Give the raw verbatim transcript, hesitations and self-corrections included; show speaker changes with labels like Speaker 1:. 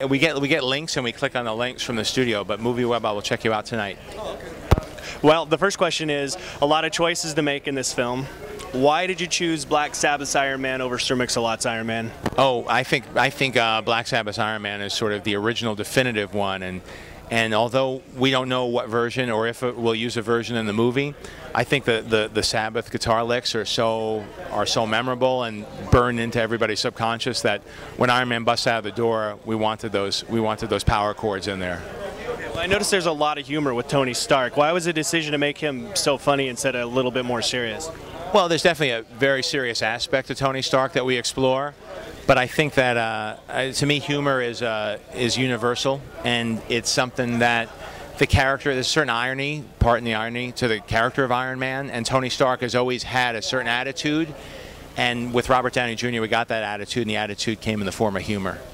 Speaker 1: we get we get links and we click on the links from the studio. But MovieWeb, I will check you out tonight.
Speaker 2: Well, the first question is, a lot of choices to make in this film. Why did you choose Black Sabbath's Iron Man over Sir Mix-a-Lot's Iron Man?
Speaker 1: Oh, I think I think uh, Black Sabbath's Iron Man is sort of the original, definitive one, and and although we don't know what version or if it will use a version in the movie, I think the, the the Sabbath guitar licks are so are so memorable and burned into everybody's subconscious that when Iron Man busts out of the door, we wanted those we wanted those power chords in there.
Speaker 2: I noticed there's a lot of humor with Tony Stark. Why was the decision to make him so funny instead of a little bit more serious?
Speaker 1: Well, there's definitely a very serious aspect to Tony Stark that we explore, but I think that uh, to me humor is uh, is universal, and it's something that the character, there's a certain irony, part in the irony to the character of Iron Man, and Tony Stark has always had a certain attitude, and with Robert Downey Junior we got that attitude, and the attitude came in the form of humor.